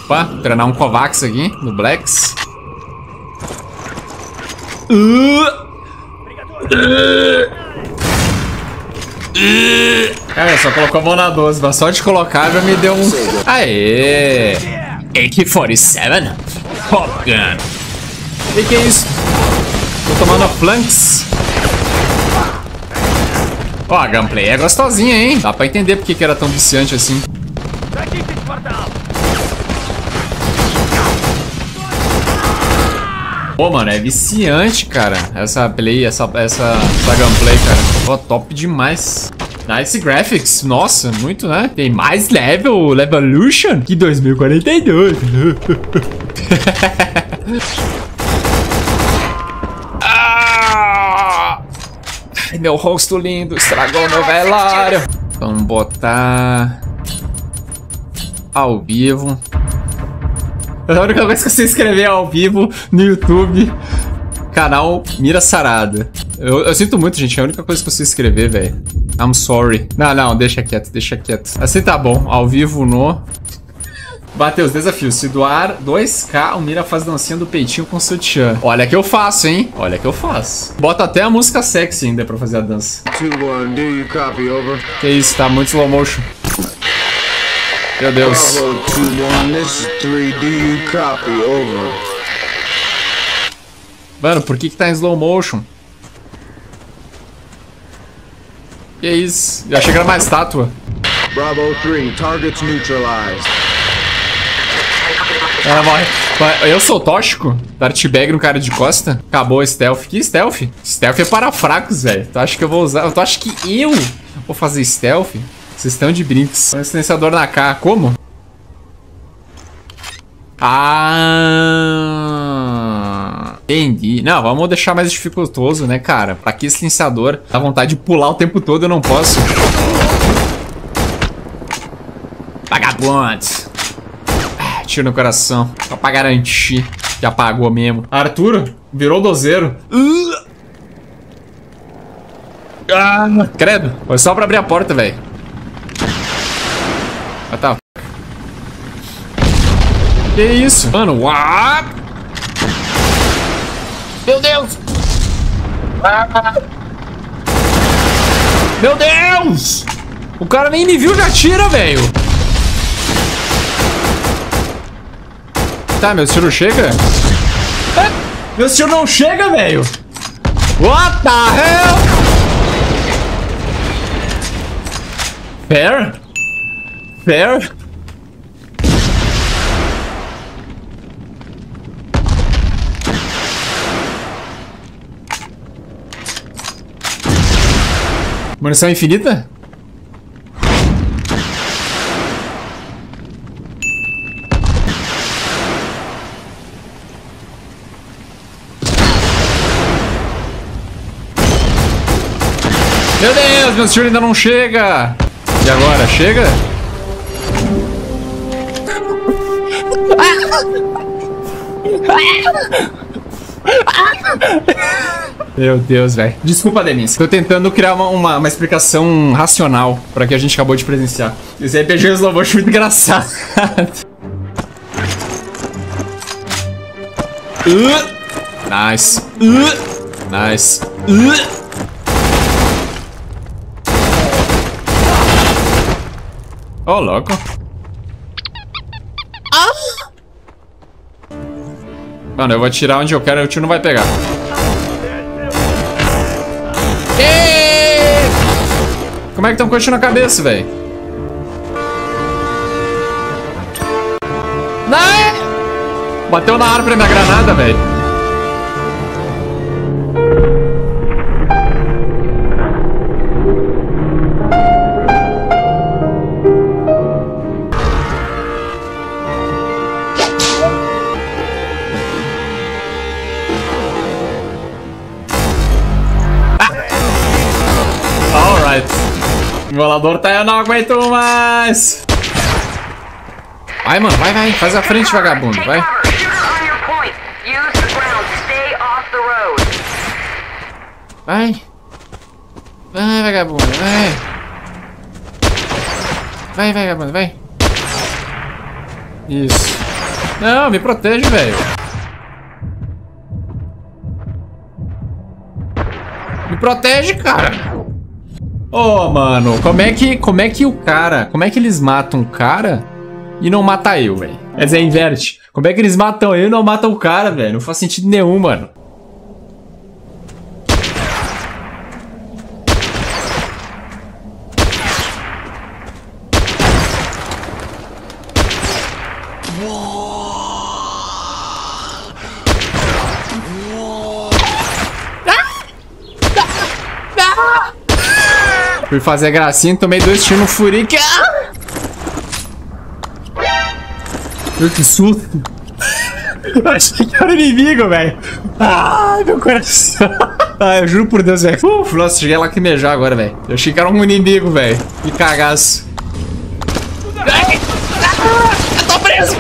Opa, treinar um Kovacs aqui no Blacks. Cara, só colocou a mão na 12, mas só de colocar já me deu um... Aê! AK-47 Top Gun. Que é isso? Tô tomando flanks. Ó, a gameplay é gostosinha, hein? Dá pra entender porque que era tão viciante assim. Pô, mano, é viciante, cara. Essa gameplay, cara. Pô, top demais. Nice graphics. Nossa, muito, né? Tem mais Levolution que 2042. Ai, meu rosto lindo. Estragou meu velário. Vamos botar... ao vivo. A única coisa que você escrever ao vivo no YouTube, canal Mira Sarada. Eu sinto muito, gente. É a única coisa que você escrever, velho. I'm sorry. Não, deixa quieto, deixa quieto. Assim tá bom. Ao vivo no... Bateu os desafios. Se doar 2k, o Mira faz dancinha do peitinho com sutiã. Olha que eu faço, hein? Olha que eu faço. Bota até a música sexy ainda pra fazer a dança. 2-1, do you copy, over? Que isso, tá muito slow motion. Meu Deus. Bravo 2-1, this is 3, do you copy, over? Mano, por que tá em slow motion? Que isso? Eu achei que era uma estátua. Bravo 3, targets neutralized. Ela morre. Eu sou tóxico? Darth Bag no cara de costa? Acabou o stealth. Que stealth? Stealth é para fracos, velho. Tu acha que eu vou usar? Tu acha que eu vou fazer stealth? Vocês estão de brincos. Um silenciador na K. Como? Ah, entendi. Não, vamos deixar mais dificultoso, né, cara? Pra que silenciador? Dá vontade de pular o tempo todo, eu não posso. Vagabundo. Tiro no coração. Só pra garantir que apagou mesmo. Arthur virou dozeiro. Credo. Foi só pra abrir a porta, velho. Ah, tá. Que isso? Mano, what? Meu Deus! Meu Deus! O cara nem me viu, já tira, velho. Tá, meu tiro chega? Meu tiro não chega, velho. What the hell? Fair? Fair? Munição infinita? Meu Deus, meu tiro ainda não chega. E agora, chega? Meu Deus, velho. Desculpa, Denise. Tô tentando criar uma explicação racional pra que a gente acabou de presenciar. Esse RPG slow motion muito engraçado. Nice. Nice. Oh, louco. Mano, eu vou atirar onde eu quero e o tiro não vai pegar. Eee! Como é que tão coxando na cabeça, velho? Não! Bateu na árvore minha granada, velho. O embolador tá, eu não aguento mais. Vai, mano, vai. Faz a frente, vagabundo, vai. Vai. Vai, vagabundo, vai. Vai, vagabundo, vai. Isso. Não, me protege, velho. Me protege, cara. Ô, mano, como é que o cara... Como é que eles matam o cara e não matam eu, velho? Quer dizer, inverte. Como é que eles matam eu e não matam o cara, velho? Não faz sentido nenhum, mano. Fui fazer a gracinha e tomei 2 tiros no Furique. Meu, que susto. Eu achei que era inimigo, velho. Ai, meu coração. Ah, eu juro por Deus, velho. Nossa, cheguei a lacrimejar agora, velho. Eu achei que era um inimigo, velho. Que cagaço. Ai, eu tô preso.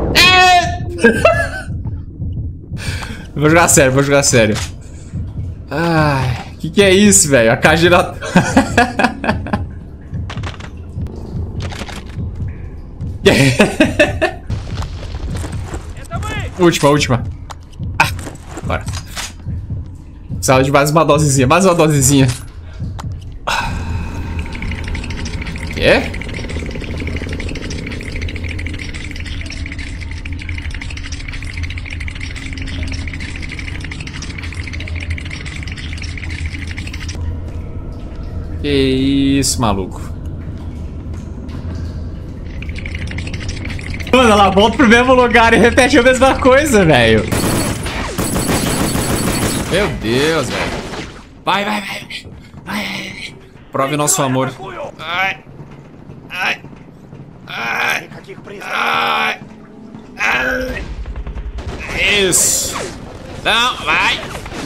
Vou jogar sério, vou jogar sério. Ai, que é isso, velho? A caixa giratória. Última. Ah, bora. Precisava de mais uma dosezinha, Quê? Que isso, maluco. Mano, ela volta pro mesmo lugar e repete a mesma coisa, velho. Meu Deus, velho. Vai. Prove nosso amor. Ai. Isso. Não, vai.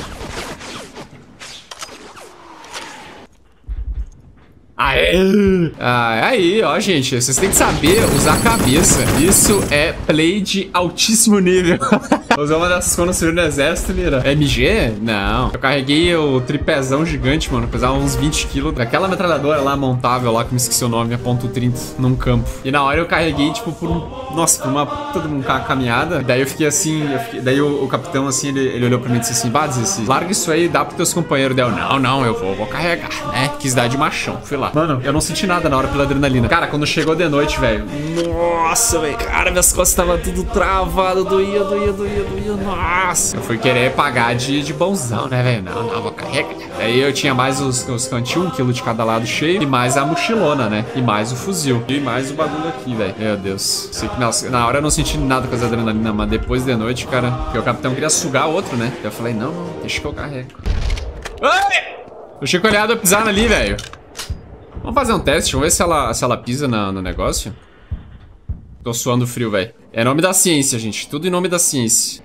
Aí, ó, gente, vocês têm que saber usar a cabeça. Isso é play de altíssimo nível. Usar uma dessas quando você no exército, mira. MG? Não. Eu carreguei o tripézão gigante, mano. Pesava uns 20 kg. Daquela metralhadora lá, montável lá, que me esqueci o nome, a .30, num campo. E na hora eu carreguei, tipo, por uma puta de uma caminhada. Daí eu fiquei assim, daí o capitão, assim, ele olhou pra mim e disse assim, Badzi, larga isso aí, dá pros teus companheiros. Daí eu, não, eu vou carregar, né? Quis dar de machão, fui lá. Mano, eu não senti nada na hora pela adrenalina. Cara, quando chegou de noite, velho. Nossa, velho. Cara, minhas costas estavam tudo travado. Doía. Nossa. Eu fui querer pagar de bonzão, né, velho? Não, vou carregar. Aí eu tinha mais os cantinhos, 1 quilo de cada lado cheio. E mais a mochilona, né? E mais o fuzil. E mais o bagulho aqui, velho. Meu Deus. Sei que na hora eu não senti nada com as adrenalina, mas depois de noite, cara. Porque o capitão queria sugar outro, né? Eu falei, não, deixa que eu carrego. Ai! O Chico olhado pisando ali, velho. Vamos fazer um teste, vamos ver se ela pisa no negócio. Tô suando frio, velho. É nome da ciência, gente. Tudo em nome da ciência.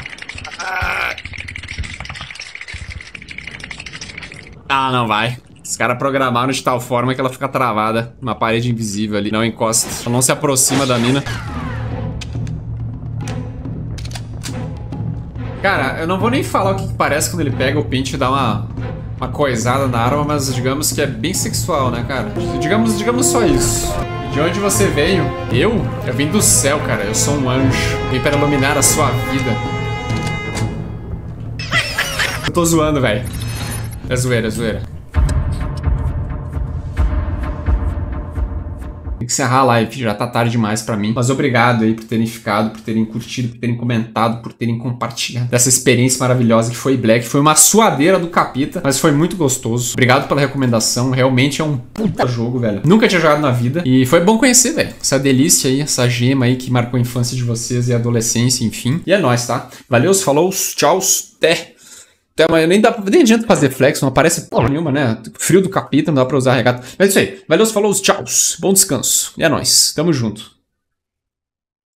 Ah, não vai. Os caras programaram de tal forma que ela fica travada. Uma parede invisível ali. Não encosta. Ela não se aproxima da mina. Cara, eu não vou nem falar o que parece quando ele pega o pente e dá uma coisada na arma, mas digamos que é bem sexual, né, cara? Digamos só isso. De onde você veio? Eu vim do céu, cara. Eu sou um anjo. Vim para iluminar a sua vida. Eu tô zoando, velho. É zoeira. Tem que encerrar a live, já tá tarde demais pra mim. Mas obrigado aí por terem ficado, por terem curtido, por terem comentado, por terem compartilhado dessa experiência maravilhosa que foi Black. Foi uma suadeira do capita, mas foi muito gostoso. Obrigado pela recomendação, realmente é um puta jogo, velho. Nunca tinha jogado na vida e foi bom conhecer, velho. Essa delícia aí, essa gema aí que marcou a infância de vocês e a adolescência, enfim. E é nóis, tá? Valeu, falou, tchau, até amanhã. Nem adianta fazer flex, não aparece porra nenhuma, né? Frio do capita, não dá pra usar regata. Mas é isso aí. Valeu, falou, tchau. Bom descanso. E é nóis. Tamo junto.